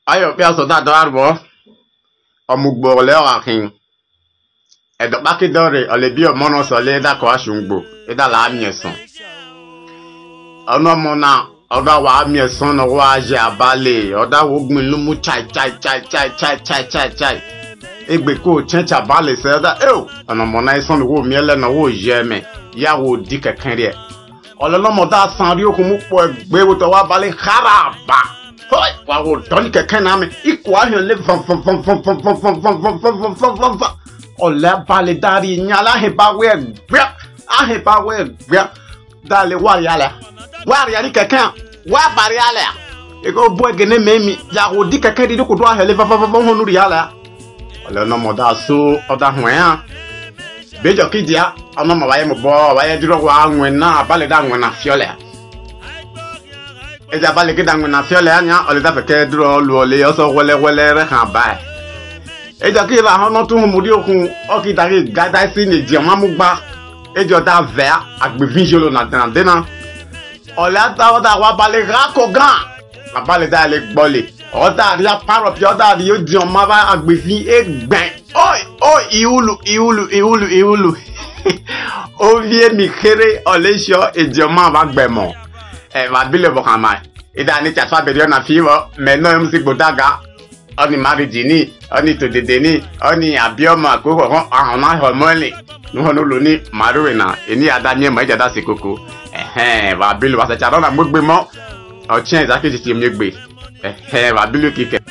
Ayo pia so da do arbo. Omugbo le orakin. E do ba ki dore ole bi o mono so le da ko asungbo. E da la amieson. Ono mona oda wa amieson no wa je abale. Oda wo gbin lu mu chai. Egbe ko chencha bale se da ono mona ison wo miele na wo jeme. Ya wo di kekan re. Ololo mo da san ri okun mu po egbe wo to wa bale kharaba. Hoi, wa wo don kekan na me. Iko ahun le fon. Ole bale dari nyala he ba we gbe. Ah he ba we gbe. Dale wa yale. Wa ri kekan. Wa bari yale. E ko bo gene memi. Ya wo di kekan di ko do ahun le fon honu ri yale. Ole no mo da so oda hwan ya. Bejo kidia ono ma waye mo bo waye diro wa anwen na bale da anwen na fiole. Eja bale ke da anwen na fiole anya ole da feke diro lu ole oso wele re kan ba. Eja ki la hono tun mu di okun o ki da ke gada si ni di ma mu gba. Ejo da ve agbevin jolo na dan dena. Ole da wa bale ra ko gan. La bale da le gbole. O da ri aparo pi o da ri o di o ma ba agbevin egben. Oi, iulu. O vie mi kere olesho ejoma va gbemo. Va bile bokama. Ida ni chatwa berio na fiwo, me no yum si bodaga. Oni marriage ni, oni to dede ni, oni abioma ko ho ahona hormone. No hono lo ni maruwe na, eni ada ni ma jada sikoko. Va bile wa sa charona mo gbemo. O chen za ke ti mi gbe. Va bile kike.